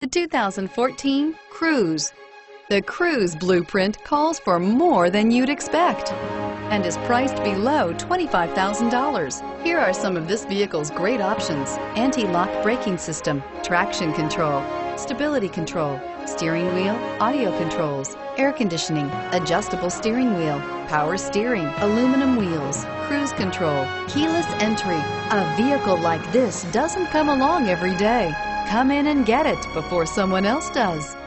The 2014 Cruze. The Cruze blueprint calls for more than you'd expect and is priced below $25,000. Here are some of this vehicle's great options: anti-lock braking system, traction control, stability control, steering wheel audio controls, air conditioning, adjustable steering wheel, power steering, aluminum wheels, cruise control, keyless entry. A vehicle like this doesn't come along every day. Come in and get it before someone else does.